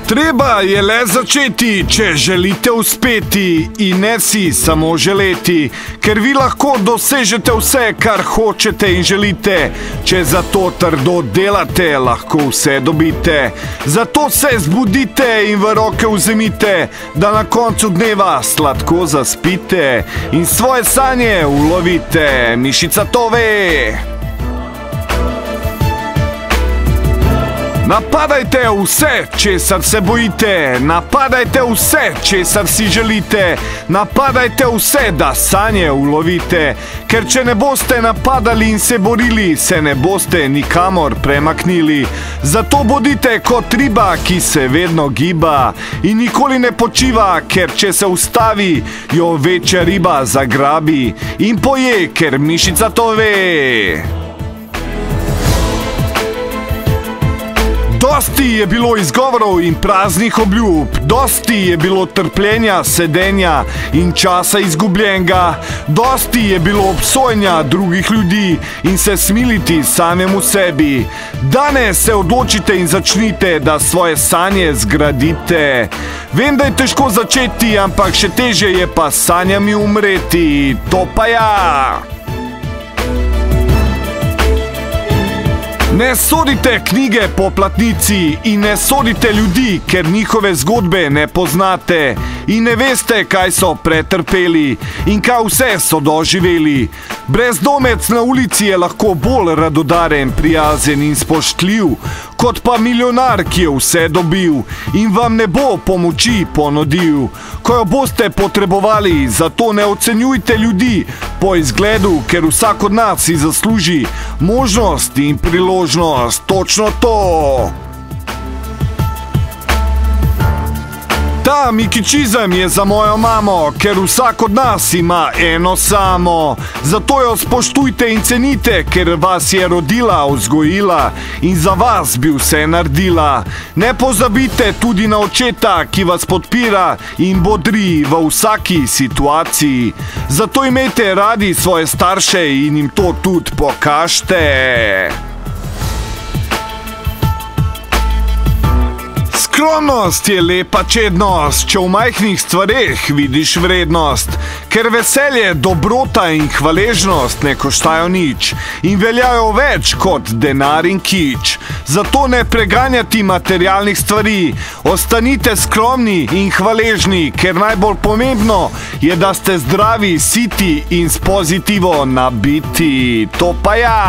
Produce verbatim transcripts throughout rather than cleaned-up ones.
Treba je le začeti, če želite uspeti in ne si samo želeti, ker vi lahko dosežete vse, kar hočete in želite. Če za to trdo delate, lahko vse dobite. Zato se zbudite in v roke vzemite, da na koncu dneva sladko zaspite in svoje sanje ulovite. Mišica to ve! Napadajte vse, česar se bojite, napadajte vse, česar si želite, napadajte vse, da sanje ulovite, ker če ne boste napadali in se borili, se ne boste nikamor premaknili. Zato bodite kot riba, ki se vedno giba in nikoli ne počiva, ker če se ustavi, jo večja riba zagrabi in poje, ker mišica to ve. Dosti je bilo izgovorov in praznih obljub, dosti je bilo trpljenja, sedenja in časa izgubljenega, dosti je bilo obsojenja drugih ljudi in se smiliti samemu sebi. Danes se odločite in začnite, da svoje sanje zgradite. Vem, da je težko začeti, ampak še težje je pa sanjami umreti. To pa ja! Ne sodite knjige po platnici in ne sodite ljudi, ker njihove zgodbe ne poznate in ne veste, kaj so pretrpeli in kaj vse so doživeli. Brezdomec na ulici je lahko bolj radodaren, prijazen in spoštljiv, kot pa milijonar, ki je vse dobil in vam ne bo pomoči ponudil, ko jo boste potrebovali. Zato ne ocenjujte ljudi po izgledu, ker vsak od nas si zasluži možnost in priložnost. Točno to! Ta mikičizem je za mojo mamo, ker vsak od nas ima eno samo. Zato jo spoštujte in cenite, ker vas je rodila, vzgojila in za vas bi vse naredila. Ne pozabite tudi na očeta, ki vas podpira in bodri v vsaki situaciji. Zato imejte radi svoje starše in jim to tudi pokažite. Skromnost je lepa čednost, če v majhnih stvareh vidiš vrednost, ker veselje, dobrota in hvaležnost ne koštajo nič in veljajo več kot denar in kič. Zato ne preganjati materialnih stvari, ostanite skromni in hvaležni, ker najbolj pomembno je, da ste zdravi, siti in s pozitivo nabiti. To pa ja!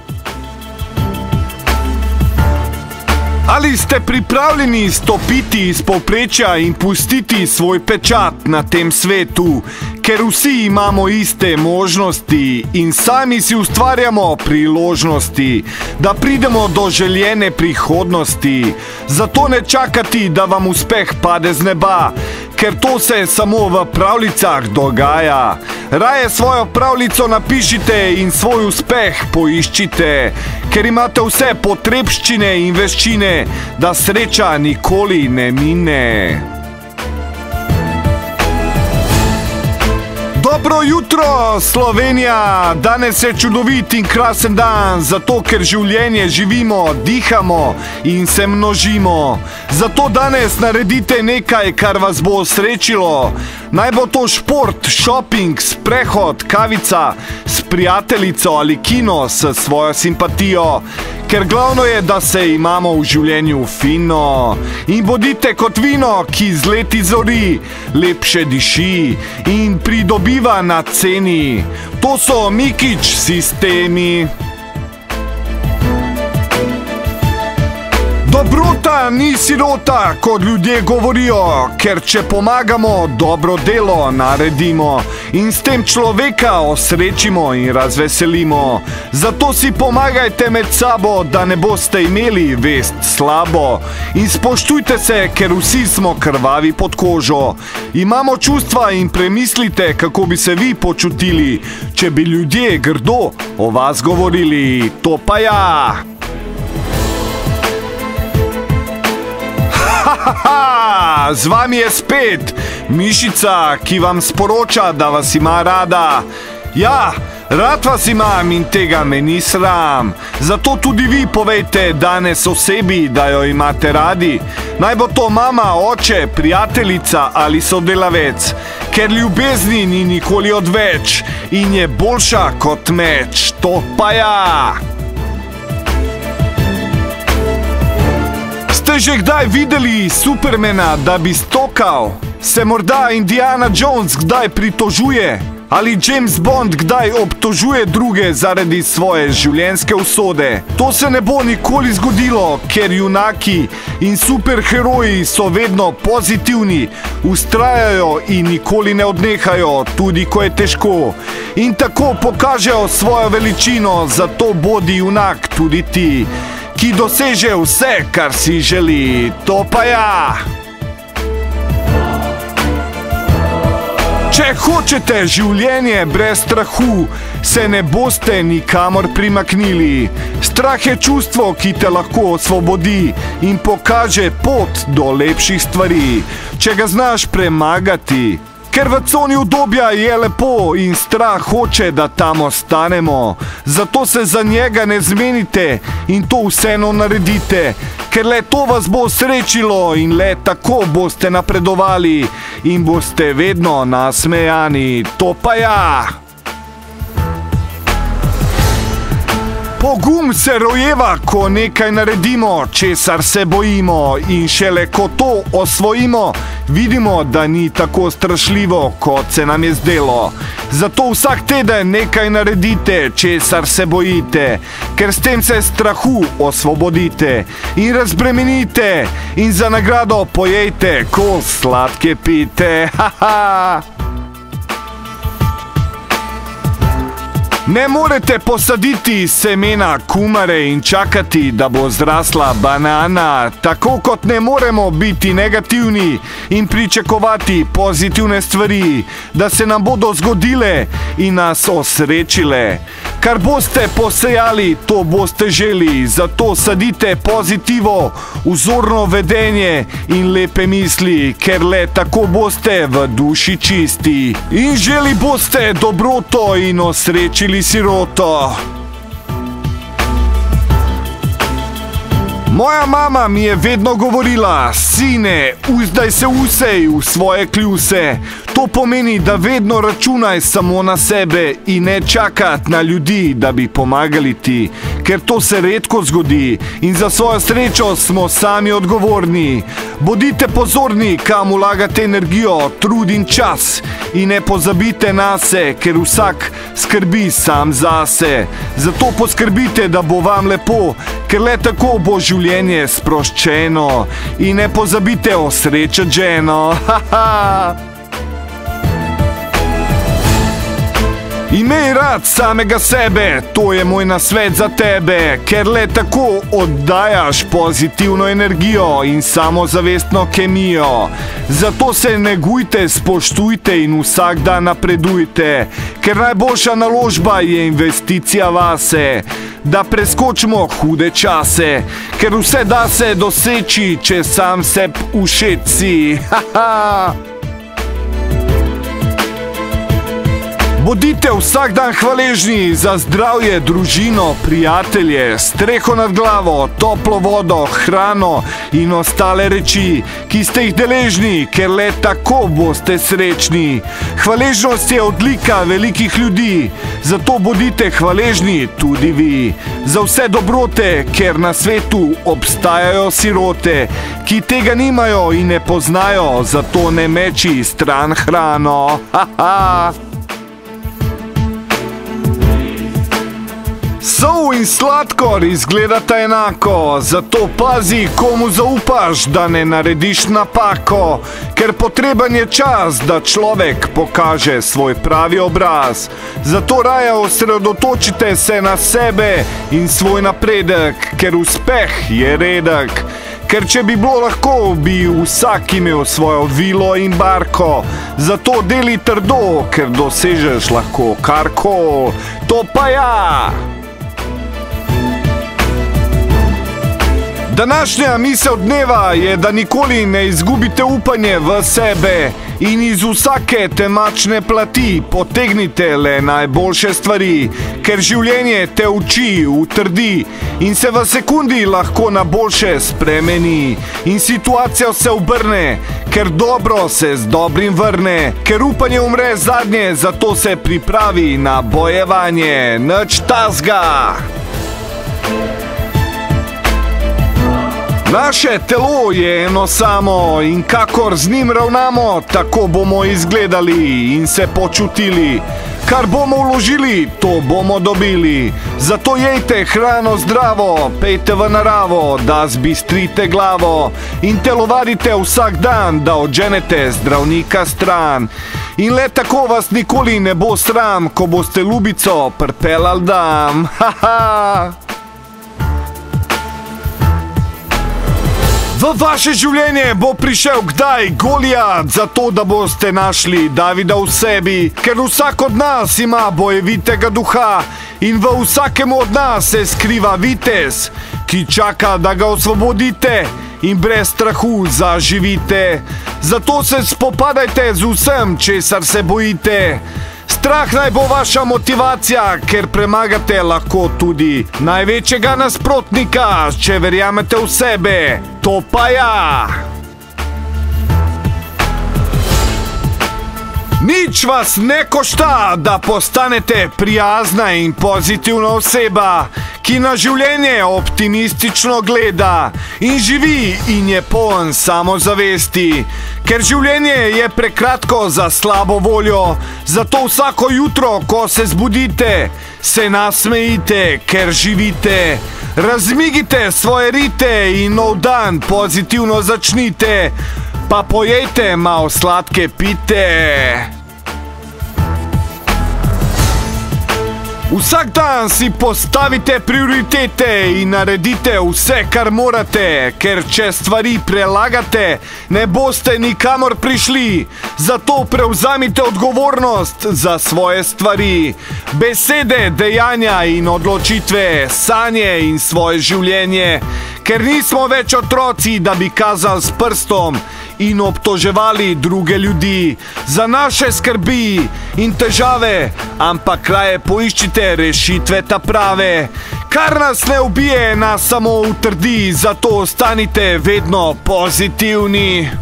Ali ste pripravljeni stopiti iz povprečja in pustiti svoj pečat na tem svetu, ker vsi imamo iste možnosti in sami si ustvarjamo priložnosti, da pridemo do željene prihodnosti. Zato ne čakati, da vam uspeh pade z neba, ker to se samo v pravljicah dogaja. Raje svojo pravljico napišite in svoj uspeh poiščite, ker imate vse potrebščine in veščine, da sreča nikoli ne mine. Dobro jutro, Slovenija! Danes je čudovit in krasen dan, zato ker življenje živimo, dihamo in se množimo. Zato danes naredite nekaj, kar vas bo osrečilo. Naj bo to šport, šoping, sprehod, kavica s prijateljico ali kino s svojo simpatijo. Ker glavno je, da se imamo v življenju fino. In bodite kot vino, ki z leti zori, lepše diši in pridobiva na ceni. To so Mikič sistemi. Dobrota ni sirota, kot ljudje govorijo, ker če pomagamo, dobro delo naredimo in s tem človeka osrečimo in razveselimo. Zato si pomagajte med sabo, da ne boste imeli vest slabo. In spoštujte se, ker vsi smo krvavi pod kožo. Imamo čustva in premislite, kako bi se vi počutili, če bi ljudje grdo o vas govorili. To pa ja! Ha, z vami je spet Mišica, ki vam sporoča, da vas ima rada. Ja, Rad vas imam in tega me ni sram. Zato tudi vi povejte danes osebi, da jo imate radi. Naj bo to mama, oče, prijateljica ali sodelavec. Ker ljubezni ni nikoli odveč in je boljša kot meč. To pa ja! Ste že kdaj videli Supermana, da bi stokal? Se morda Indiana Jones kdaj pritožuje? Ali James Bond kdaj obtožuje druge zaradi svoje življenjske usode? To se ne bo nikoli zgodilo, ker junaki in superheroji so vedno pozitivni, vztrajajo in nikoli ne odnehajo, tudi ko je težko. In tako pokažejo svojo veličino, zato bodi junak tudi ti, ki doseže vse, kar si želi. To pa ja! Če hočete življenje brez strahu, se ne boste nikamor primaknili. Strah je čustvo, ki te lahko osvobodi in pokaže pot do lepših stvari, če ga znaš premagati. Ker v coni udobja je lepo in strah hoče, da tam ostanemo. Zato se za njega ne zmenite in to vseeno naredite, ker le to vas bo srečilo in le tako boste napredovali in boste vedno nasmejani. To pa ja! Pogum se rojeva, ko nekaj naredimo, česar se bojimo, in šele ko to osvojimo, vidimo, da ni tako strašljivo, kot se nam je zdelo. Zato vsak teden nekaj naredite, česar se bojite, ker s tem se strahu osvobodite in razbremenite in za nagrado pojejte, ko sladke pite. Haha! Ne morete posaditi semena kumare in čakati, da bo zrasla banana, tako kot ne moremo biti negativni in pričakovati pozitivne stvari, da se nam bodo zgodile in nas osrečile. Kar boste posejali, to boste želi, zato sadite pozitivo, vzorno vedenje in lepe misli, ker le tako boste v duši čisti. In želi boste dobroto in osrečili siroto. Moja mama mi je vedno govorila: sine, uzdaj se usej v svoje kljuse. To pomeni, da vedno računaj samo na sebe in ne čakati na ljudi, da bi pomagali ti, ker to se redko zgodi in za svojo srečo smo sami odgovorni. Bodite pozorni, kam vlagate energijo, trud in čas in ne pozabite nase, ker vsak skrbi sam zase. Zato poskrbite, da bo vam lepo, ker le tako bo življenje sproščeno in ne pozabite osrečati ženo. Haha! Imej rad samega sebe, to je moj nasvet za tebe, ker le tako oddajaš pozitivno energijo in samozavestno kemijo. Zato se negujte, spoštujte in vsak dan napredujte, ker najboljša naložba je investicija vase, da preskočimo hude čase, ker vse da se doseči, če sam seb všeč si. Haha! Bodite vsak dan hvaležni za zdravje, družino, prijatelje, streho nad glavo, toplo vodo, hrano in ostale reči, ki ste jih deležni, ker le tako boste srečni. Hvaležnost je odlika velikih ljudi, zato bodite hvaležni tudi vi. Za vse dobrote, ker na svetu obstajajo sirote, ki tega nimajo in ne poznajo, zato ne meči stran hrano. Haha! Sol in sladkor izgledata enako, zato pazi, komu zaupaš, da ne narediš napako, ker potreben je čas, da človek pokaže svoj pravi obraz. Zato raje osredotočite se na sebe in svoj napredek, ker uspeh je redek. Ker če bi bilo lahko, bi vsak imel svojo vilo in barko. Zato deli trdo, ker dosežeš lahko karkoli. To pa ja! Današnja misel dneva je, da nikoli ne izgubite upanje v sebe in iz vsake temačne plati potegnite le najboljše stvari, ker življenje te uči, utrdi in se v sekundi lahko na boljše spremeni in situacija se obrne, ker dobro se z dobrim vrne, ker upanje umre zadnje, zato se pripravi na bojevanje. Nič tazga! Naše telo je eno samo in kakor z njim ravnamo, tako bomo izgledali in se počutili. Kar bomo vložili, to bomo dobili. Zato jejte hrano zdravo, pejte v naravo, da zbistrite glavo in telovadite vsak dan, da odženete zdravnika stran. In le tako vas nikoli ne bo sram, ko boste ljubico prpeljali dam. Haha! V vaše življenje bo prišel kdaj Golijat, zato da boste našli Davida v sebi, ker vsak od nas ima bojevitega duha in v vsakem od nas se skriva vitez, ki čaka, da ga osvobodite in brez strahu zaživite. Zato se spopadajte z vsem, česar se bojite. Strah naj bo vaša motivacija, ker premagate lahko tudi največjega nasprotnika, če verjamete v sebe. To pa ja! Nič vas ne košta, da postanete prijazna in pozitivna oseba, ki na življenje optimistično gleda in živi in je poln samozavesti. Ker življenje je prekratko za slabo voljo, zato vsako jutro, ko se zbudite, se nasmejite, ker živite. Razmigite svoje rite in nov dan pozitivno začnite, pa pojejte malo sladke pite. Vsak dan si postavite prioritete in naredite vse, kar morate, ker če stvari prelagate, ne boste nikamor prišli. Zato prevzamite odgovornost za svoje stvari, besede, dejanja in odločitve, sanje in svoje življenje, ker nismo več otroci, da bi kazali s prstom in obtoževali druge ljudi za naše skrbi in težave, ampak raje poiščite rešitve ta prave. Kar nas ne ubije, nas samo utrdi, zato ostanite vedno pozitivni.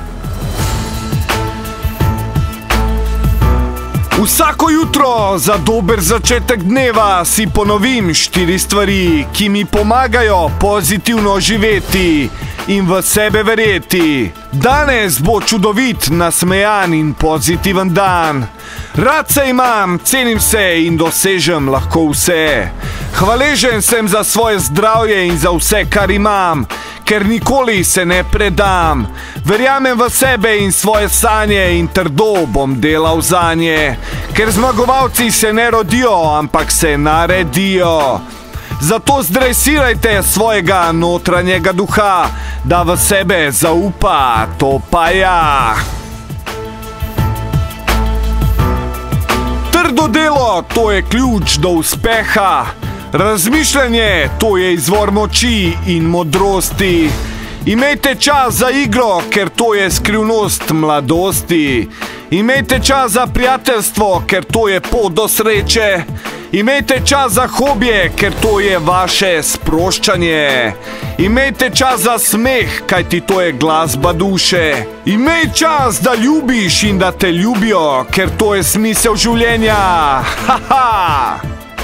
Vsako jutro za dober začetek dneva si ponovim štiri stvari, ki mi pomagajo pozitivno živeti in v sebe verjeti. Danes bo čudovit, nasmejan in pozitiven dan. Rad se imam, cenim se in dosežem lahko vse. Hvaležen sem za svoje zdravje in za vse, kar imam, ker nikoli se ne predam. Verjamem v sebe in svoje sanje in trdo bom delal zanje, ker zmagovalci se ne rodijo, ampak se naredijo. Zato zdresirajte svojega notranjega duha, da v sebe zaupa, to pa ja. Trdo delo, to je ključ do uspeha. Razmišljanje, to je izvor moči in modrosti. Imejte čas za igro, ker to je skrivnost mladosti. Imejte čas za prijateljstvo, ker to je pot do sreče. Imejte čas za hobije, ker to je vaše sproščanje. Imejte čas za smeh, kajti to je glasba duše. Imej čas, da ljubiš in da te ljubijo, ker to je smisel življenja. Haha!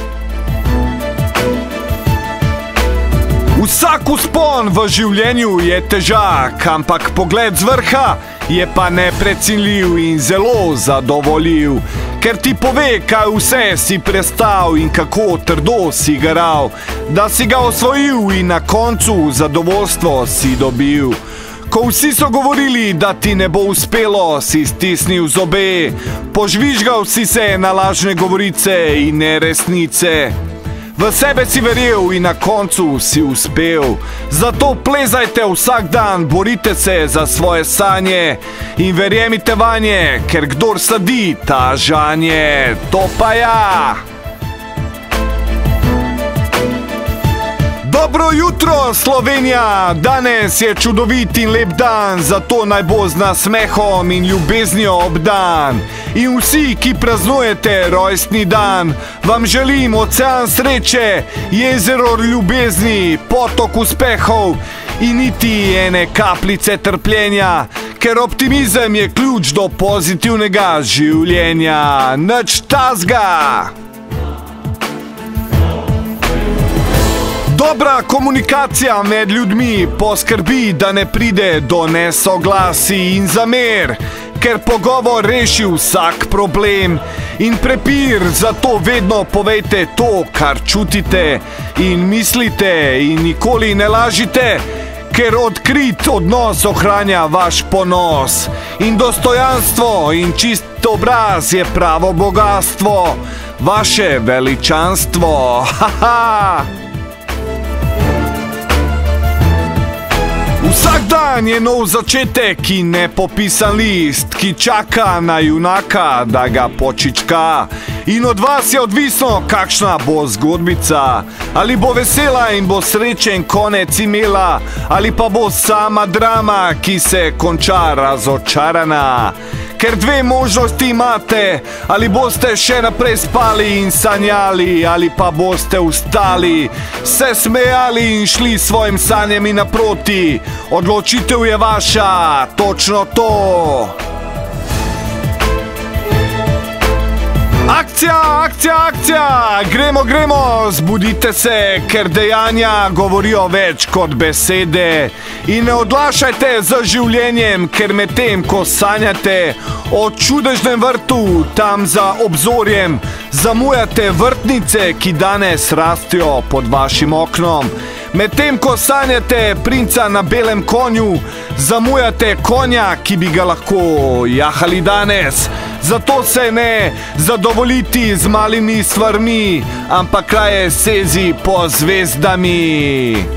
Vsak vzpon v življenju je težak, ampak pogled z vrha je pa neprecenljiv in zelo zadovoljiv, ker ti pove, kaj vse si prestal in kako trdo si garal, da si ga osvojil in na koncu zadovoljstvo si dobil. Ko vsi so govorili, da ti ne bo uspelo, si stisnil zobe, požvižgal si se na lažne govorice in neresnice. V sebe si verjel in na koncu si uspel. Zato plezajte vsak dan, borite se za svoje sanje in verjemite vanje, ker kdor sadi, ta žanje. To pa ja! Dobro jutro, Slovenija! Danes je čudovit in lep dan, zato naj bo z nasmehom in ljubeznijo obdan. In vsi, ki praznujete rojstni dan, vam želim ocean sreče, jezero ljubezni, potok uspehov in niti ene kapljice trpljenja, ker optimizem je ključ do pozitivnega življenja. Nič tazga! Dobra komunikacija med ljudmi poskrbi, da ne pride do nesoglasij in zamer, ker pogovor reši vsak problem in prepir, zato vedno povejte to, kar čutite in mislite in nikoli ne lažite, ker odkrit odnos ohranja vaš ponos in dostojanstvo in čist obraz je pravo bogatstvo, vaše veličanstvo. Haha! Vsak dan je nov začetek in nepopisan list, ki čaka na junaka, da ga počička. In od vas je odvisno, kakšna bo zgodbica. Ali bo vesela in bo srečen konec imela, ali pa bo sama drama, ki se konča razočarana. Ker dve možnosti imate, ali boste še naprej spali in sanjali, ali pa boste vstali, se smejali in šli svojim sanjem in naproti. Odločitev je vaša, točno to. Akcija, akcija, akcija! Gremo, gremo, zbudite se, ker dejanja govorijo več kot besede. In ne odlašajte z življenjem, ker medtem, ko sanjate o čudežnem vrtu, tam za obzorjem, zamujate vrtnice, ki danes rastijo pod vašim oknom. Medtem, ko sanjate princa na belem konju, zamujate konja, ki bi ga lahko jahali danes. Zato se ne zadovoljiti z malimi stvarmi, ampak raje sezi po zvezdami.